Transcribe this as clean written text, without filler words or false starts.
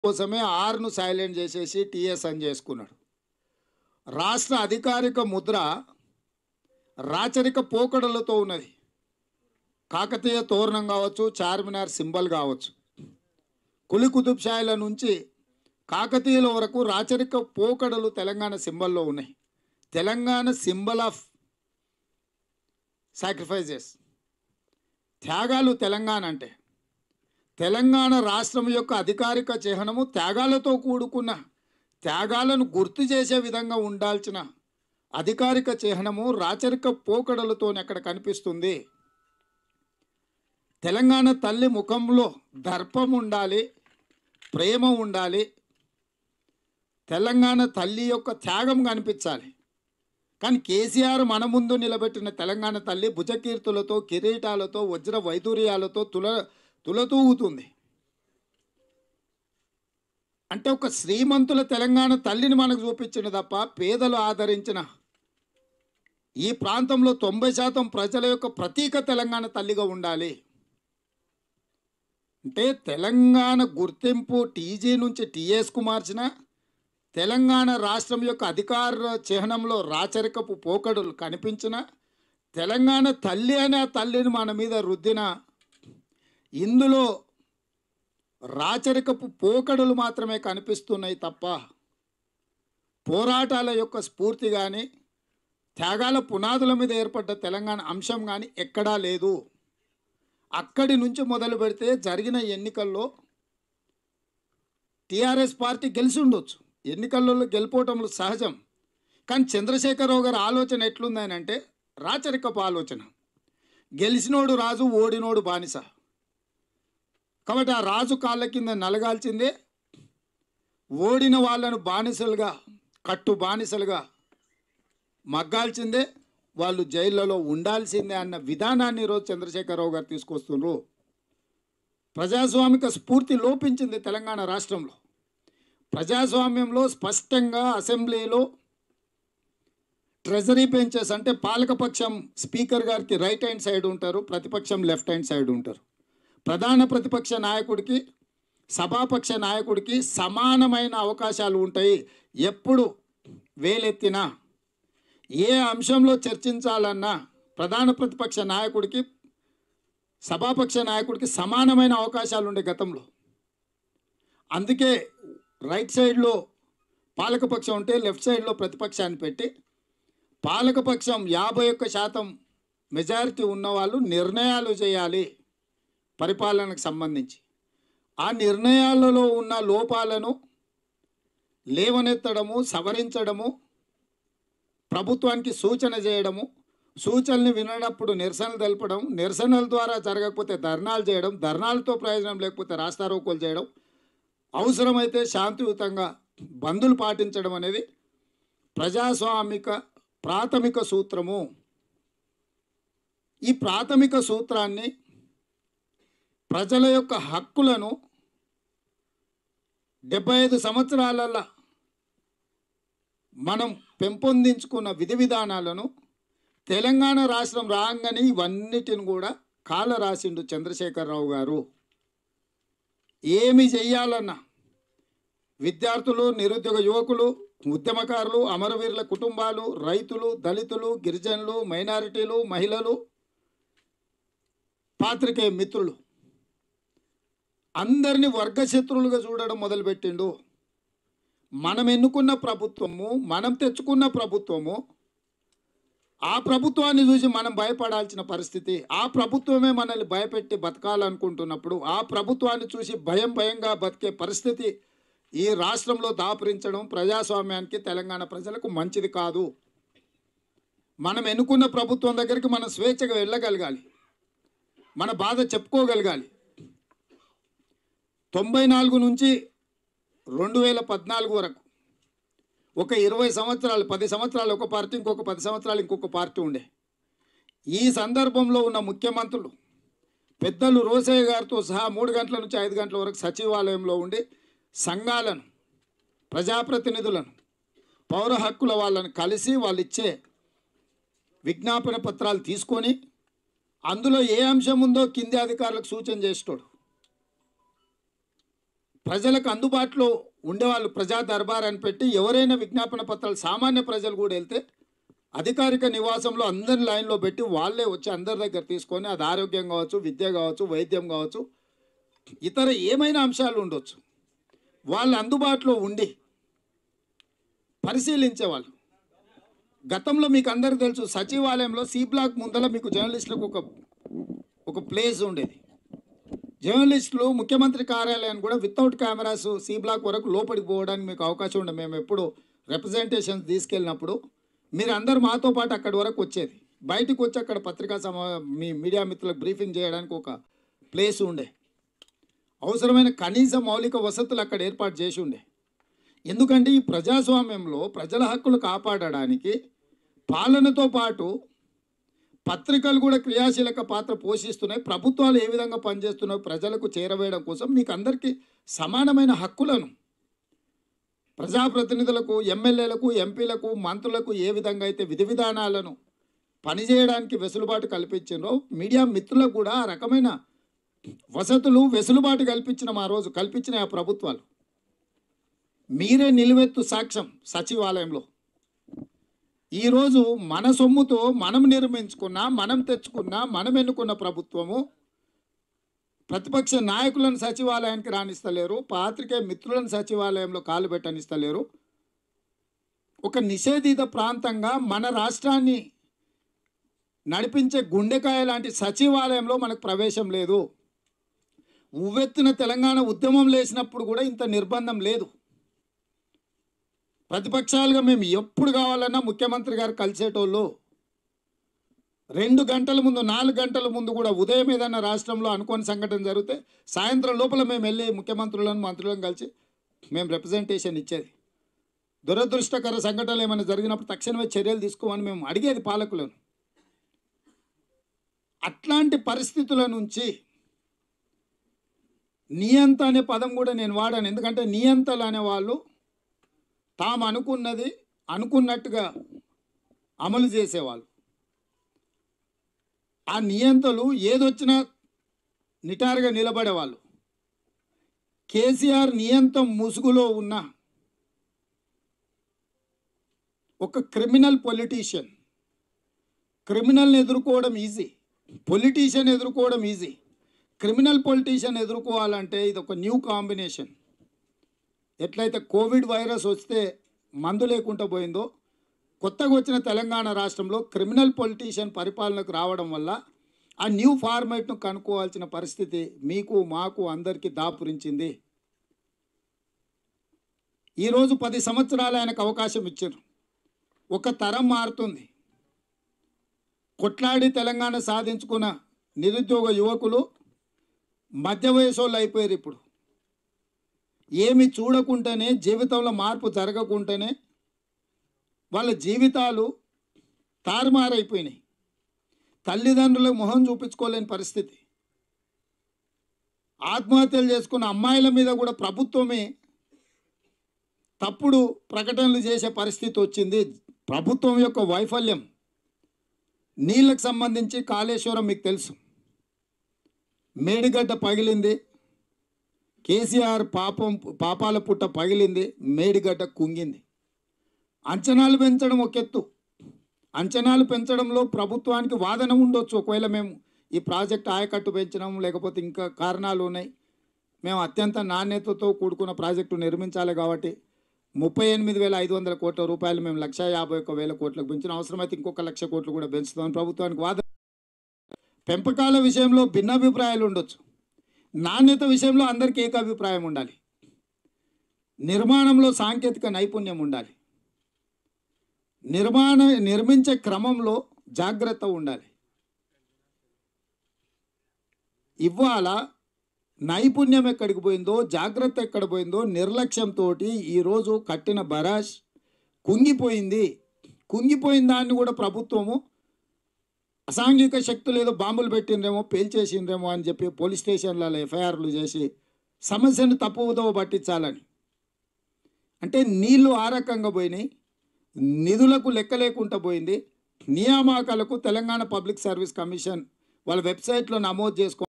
కోసమే ఆర్ను సైలెంట్ చేసేసి టీఎస్ అని చేసుకున్నాడు. రాష్ట్ర అధికారిక ముద్ర రాచరిక పోకడలతో ఉన్నది. కాకతీయ తోరణం కావచ్చు, చార్మినార్ సింబల్ కావచ్చు, కులి కుతుబ్ షాయిల నుంచి కాకతీయుల వరకు రాచరిక పోకడలు తెలంగాణ సింబల్లో ఉన్నాయి. తెలంగాణ సింబల్ ఆఫ్ సాక్రిఫైజెస్, త్యాగాలు తెలంగాణ అంటే. తెలంగాణ రాష్ట్రం యొక్క అధికారిక చిహ్నము త్యాగాలతో కూడుకున్న, త్యాగాలను గుర్తు చేసే విధంగా ఉండాల్సిన అధికారిక చిహ్నము రాచరిక పోకడలతో అక్కడ కనిపిస్తుంది. తెలంగాణ తల్లి ముఖంలో దర్పం ఉండాలి, ప్రేమ ఉండాలి, తెలంగాణ తల్లి యొక్క త్యాగం కనిపించాలి. కానీ కేసీఆర్ మన ముందు నిలబెట్టిన తెలంగాణ తల్లి భుజకీర్తులతో, కిరీటాలతో, వజ్ర వైదూర్యాలతో తులతూగుతుంది. అంటే ఒక శ్రీమంతుల తెలంగాణ తల్లిని మనకు చూపించిన తప్ప పేదలు ఆదరించిన ఈ ప్రాంతంలో 90% ప్రజల యొక్క ప్రతీక తెలంగాణ తల్లిగా ఉండాలి. అంటే తెలంగాణ గుర్తింపు టీజీ నుంచి టీఎస్కు మార్చిన, తెలంగాణ రాష్ట్రం యొక్క అధికార చిహ్నంలో రాచరికపు పోకడులు కనిపించిన, తెలంగాణ తల్లి అనే ఆ తల్లిని మన మీద రుద్దిన, ఇందులో రాచరికపు పోకడులు మాత్రమే కనిపిస్తున్నాయి తప్ప పోరాటాల యొక్క స్ఫూర్తి కానీ, త్యాగాల పునాదుల మీద ఏర్పడ్డ తెలంగాణ అంశం కానీ ఎక్కడా లేదు. అక్కడి నుంచి మొదలు పెడితే జరిగిన ఎన్నికల్లో టీఆర్ఎస్ పార్టీ గెలిచి ఉండొచ్చు, ఎన్నికల్లో గెలిపోవటంలో సహజం. కానీ చంద్రశేఖరరావు గారి ఆలోచన ఎట్లుందని అంటే రాచరికపు ఆలోచన. గెలిచినోడు రాజు, ఓడినోడు బానిస. కాబట్టి ఆ రాజు కాళ్ళ కింద నలగాల్చిందే, ఓడిన వాళ్ళను బానిసలుగా, కట్టు బానిసలుగా మగ్గాల్సిందే, వాళ్ళు జైళ్ళలో ఉండాల్సిందే అన్న విధానాన్ని ఈరోజు చంద్రశేఖరరావు గారు తీసుకొస్తున్నారు. ప్రజాస్వామిక స్ఫూర్తి లోపించింది తెలంగాణ రాష్ట్రంలో. ప్రజాస్వామ్యంలో స్పష్టంగా అసెంబ్లీలో ట్రెజరీ బెంచెస్ అంటే పాలకపక్షం స్పీకర్ గారికి రైట్ హ్యాండ్ సైడ్ ఉంటారు, ప్రతిపక్షం లెఫ్ట్ హ్యాండ్ సైడ్ ఉంటారు. ప్రధాన ప్రతిపక్ష నాయకుడికి, సభాపక్ష నాయకుడికి సమానమైన అవకాశాలు ఉంటాయి. ఎప్పుడు వేలెత్తినా, ఏ అంశంలో చర్చించాలన్నా ప్రధాన ప్రతిపక్ష నాయకుడికి, సభాపక్ష నాయకుడికి సమానమైన అవకాశాలు ఉండే గతంలో. అందుకే రైట్ సైడ్లో పాలకపక్షం ఉంటే లెఫ్ట్ సైడ్లో ప్రతిపక్షాన్ని పెట్టి, పాలకపక్షం 51% మెజారిటీ ఉన్నవాళ్ళు నిర్ణయాలు చేయాలి పరిపాలనకు సంబంధించి. ఆ నిర్ణయాలలో ఉన్న లోపాలను లేవనెత్తడము, సవరించడము, ప్రభుత్వానికి సూచన చేయడము, సూచనలు వినప్పుడు నిరసనలు తెలపడం, నిరసనల ద్వారా జరగకపోతే ధర్నాలు చేయడం, ధర్నాలతో ప్రయోజనం లేకపోతే రాస్తారోకోలు చేయడం, అవసరమైతే శాంతియుతంగా బంధులు పాటించడం అనేది ప్రజాస్వామిక ప్రాథమిక సూత్రము. ఈ ప్రాథమిక సూత్రాన్ని, ప్రజల యొక్క హక్కులను 75 సంవత్సరాలలో మనం పెంపొందించుకున్న విధి విధానాలను తెలంగాణ రాష్ట్రం రాగానే ఇవన్నిటిని కూడా కాల రాసిండు చంద్రశేఖరరావు గారు. ఏమి చెయ్యాలన్నా విద్యార్థులు, నిరుద్యోగ యువకులు, ఉద్యమకారులు, అమరవీరుల కుటుంబాలు, రైతులు, దళితులు, గిరిజనులు, మైనారిటీలు, మహిళలు, పాత్రికేయ మిత్రులు అందరినీ వర్గశత్రువులుగా చూడడం మొదలుపెట్టిండు. మనం ఎన్నుకున్న ప్రభుత్వము, మనం తెచ్చుకున్న ప్రభుత్వము, ఆ ప్రభుత్వాన్ని చూసి మనం భయపడాల్సిన పరిస్థితి, ఆ ప్రభుత్వమే మనల్ని భయపెట్టి బతకాలనుకుంటున్నప్పుడు ఆ ప్రభుత్వాన్ని చూసి భయంగా బతికే పరిస్థితి ఈ రాష్ట్రంలో దాపురించడం ప్రజాస్వామ్యానికి, తెలంగాణ ప్రజలకు మంచిది కాదు. మనం ఎన్నుకున్న ప్రభుత్వం దగ్గరికి మనం స్వేచ్ఛగా వెళ్ళగలగాలి, మన బాధ చెప్పుకోగలగాలి. 94 నుంచి 2014 వరకు ఒక 20 సంవత్సరాలు, 10 సంవత్సరాలు ఒక పార్టీ, ఇంకొక 10 సంవత్సరాలు ఇంకొక పార్టీ ఉండే. ఈ సందర్భంలో ఉన్న ముఖ్యమంత్రులు పెద్దలు రోసయ్య గారితో సహా 3 గంటల నుంచి 5 గంటల వరకు సచివాలయంలో ఉండి సంఘాలను, ప్రజాప్రతినిధులను, పౌర హక్కుల వాళ్ళని కలిసి వాళ్ళు ఇచ్చే విజ్ఞాపన పత్రాలు తీసుకొని అందులో ఏ అంశం ఉందో కింది అధికారులకు సూచన చేస్తాడు. ప్రజలకు అందుబాటులో ఉండేవాళ్ళు ప్రజా దర్బార్ అని పెట్టి ఎవరైనా విజ్ఞాపన పత్రాలు సామాన్య ప్రజలు కూడా వెళ్తే అధికారిక నివాసంలో అందరి లైన్లో పెట్టి వాళ్ళే వచ్చి అందరి దగ్గర తీసుకొని అది ఆరోగ్యం కావచ్చు, విద్య కావచ్చు, వైద్యం కావచ్చు, ఇతర ఏమైనా అంశాలు ఉండొచ్చు, వాళ్ళు అందుబాటులో ఉండి పరిశీలించేవాళ్ళు. గతంలో మీకు అందరికీ తెలుసు, సచివాలయంలో సి బ్లాక్ ముందర మీకు జర్నలిస్టులకు ఒక ప్లేస్ ఉండేది. జర్నలిస్టులు ముఖ్యమంత్రి కార్యాలయాన్ని కూడా వితౌట్ కెమెరాస్ సి బ్లాక్ వరకు లోపలికి పోవడానికి మీకు అవకాశం ఉండదు. మేము ఎప్పుడు రిప్రజెంటేషన్స్ తీసుకెళ్ళినప్పుడు మీరు అందరూ మాతో పాటు అక్కడి వరకు వచ్చేది. బయటకు వచ్చి అక్కడ పత్రికా మీ మీడియా మిత్రులకు బ్రీఫింగ్ చేయడానికి ఒక ప్లేస్ ఉండే. అవసరమైన కనీస మౌలిక వసతులు అక్కడ ఏర్పాటు చేసి ఉండే. ఎందుకంటే ఈ ప్రజాస్వామ్యంలో ప్రజల హక్కులు కాపాడడానికి పాలనతో పాటు పత్రికలు కూడా క్రియాశీలక పాత్ర పోషిస్తున్నాయి. ప్రభుత్వాలు ఏ విధంగా పనిచేస్తున్నాయో ప్రజలకు చేరవేయడం కోసం మీకు అందరికీ సమానమైన హక్కులను ప్రజాప్రతినిధులకు, ఎమ్మెల్యేలకు, ఎంపీలకు, మంత్రులకు ఏ విధంగా అయితే విధి విధానాలను పనిచేయడానికి వెసులుబాటు కల్పించిందో మీడియా మిత్రులకు కూడా ఆ రకమైన వసతులు వెసులుబాటు కల్పించిన ఆ ప్రభుత్వాలు. మీరే నిలువెత్తు సాక్ష్యం. సచివాలయంలో ఈరోజు మన సొమ్ముతో మనం నిర్మించుకున్న, మనం తెచ్చుకున్న, మనం ఎన్నుకున్న ప్రభుత్వము ప్రతిపక్ష నాయకులను సచివాలయానికి రాణిస్తలేరు, పాత్రికేయ మిత్రులను సచివాలయంలో కాలు పెట్టనిస్తలేరు. ఒక నిషేధిత ప్రాంతంగా మన రాష్ట్రాన్ని నడిపించే గుండెకాయ లాంటి సచివాలయంలో మనకు ప్రవేశం లేదు. ఉవ్వెత్తున తెలంగాణ ఉద్యమం లేచినప్పుడు కూడా ఇంత నిర్బంధం లేదు. ప్రతిపక్షాలుగా మేము ఎప్పుడు కావాలన్నా ముఖ్యమంత్రి గారు కలిసేటోళ్ళు. 2 గంటల ముందు, 4 గంటల ముందు కూడా ఉదయం ఏదైనా రాష్ట్రంలో అనుకోని సంఘటన జరిగితే సాయంత్రం లోపల మేము వెళ్ళి ముఖ్యమంత్రులను, మంత్రులను కలిసి మేము రిప్రజెంటేషన్ ఇచ్చేది. దురదృష్టకర సంఘటనలు ఏమైనా జరిగినప్పుడు తక్షణమే చర్యలు తీసుకోమని మేము అడిగేది పాలకులను. అట్లాంటి పరిస్థితుల నుంచి నియంత అనే పదం కూడా నేను వాడాను. ఎందుకంటే నియంతలు అనేవాళ్ళు తాము అనుకున్నది అనుకున్నట్టుగా అమలు చేసేవాళ్ళు. ఆ నియంతలు ఏదొచ్చినా నిటారుగా నిలబడేవాళ్ళు. కేసీఆర్ నియంతం ముసుగులో ఉన్న ఒక క్రిమినల్ పొలిటీషియన్. క్రిమినల్ని ఎదుర్కోవడం ఈజీ, పొలిటీషియన్ ఎదుర్కోవడం ఈజీ. క్రిమినల్ పొలిటీషియన్ ఎదుర్కోవాలంటే ఇది ఒక న్యూ కాంబినేషన్. ఎట్లయితే కోవిడ్ వైరస్ వస్తే మందు లేకుండా పోయిందో, కొత్తగా వచ్చిన తెలంగాణ రాష్ట్రంలో క్రిమినల్ పొలిటీషియన్ పరిపాలనకు రావడం వల్ల ఆ న్యూ ఫార్మాట్ను కనుక్కోవాల్సిన పరిస్థితి మీకు, మాకు, అందరికీ దాపురించింది. ఈరోజు 10 సంవత్సరాలు ఆయనకు అవకాశం ఇచ్చారు. ఒక తరం మారుతుంది. కొట్లాడి తెలంగాణ సాధించుకున్న నిరుద్యోగ యువకులు మధ్య వయసోళ్ళు అయిపోయారు. ఇప్పుడు ఏమి చూడకుండానే, జీవితంలో మార్పు జరగకుండానే వాళ్ళ జీవితాలు తారుమారైపోయినాయి. తల్లిదండ్రులకు మొహం చూపించుకోలేని పరిస్థితి. ఆత్మహత్యలు చేసుకున్న అమ్మాయిల మీద కూడా ప్రభుత్వమే తప్పుడు ప్రకటనలు చేసే పరిస్థితి వచ్చింది. ప్రభుత్వం యొక్క వైఫల్యం. నీళ్ళకు సంబంధించి కాళేశ్వరం మీకు తెలుసు, మేడిగడ్డ పగిలింది. కేసీఆర్ పాపాల పుట్ట పగిలింది, మేడిగడ్డ కుంగింది. అంచనాలు పెంచడం ఒక ఎత్తు. అంచనాలు పెంచడంలో ప్రభుత్వానికి వాదన ఉండొచ్చు. ఒకవేళ మేము ఈ ప్రాజెక్ట్ ఆయకట్టు పెంచడం లేకపోతే ఇంకా కారణాలు ఉన్నాయి, మేము అత్యంత నాణ్యతతో కూడుకున్న ప్రాజెక్టు నిర్మించాలి కాబట్టి 38,500 కోట్ల రూపాయలు మేము 151,000 కోట్లకు పెంచిన, అవసరమైతే ఇంకొక 1,00,000 కోట్లు కూడా పెంచుతామని ప్రభుత్వానికి వాదన. పెంపకాల విషయంలో భిన్నాభిప్రాయాలు ఉండొచ్చు. నాణ్యత విషయంలో అందరికీ ఏకాభిప్రాయం ఉండాలి. నిర్మాణంలో సాంకేతిక నైపుణ్యం ఉండాలి. నిర్మించే క్రమంలో జాగ్రత్త ఉండాలి. ఇవాళ నైపుణ్యం ఎక్కడికి పోయిందో, జాగ్రత్త ఎక్కడ పోయిందో నిర్లక్ష్యంతో ఈరోజు కట్టిన బరాష్ కుంగిపోయింది. కుంగిపోయిన దాన్ని కూడా ప్రభుత్వము అసాంఘిక శక్తులు ఏదో బాంబులు పెట్టిండ్రేమో, పేల్చేసిండ్రేమో అని చెప్పి పోలీస్ స్టేషన్లలో ఎఫ్ఐఆర్లు చేసి సమస్యను తప్పుదో పట్టించాలని. అంటే నీళ్లు ఆ రకంగా పోయినాయి, నిధులకు లెక్క లేకుండా పోయింది. నియామకాలకు తెలంగాణ పబ్లిక్ సర్వీస్ కమిషన్ వాళ్ళ వెబ్సైట్లో నమోదు చేసుకో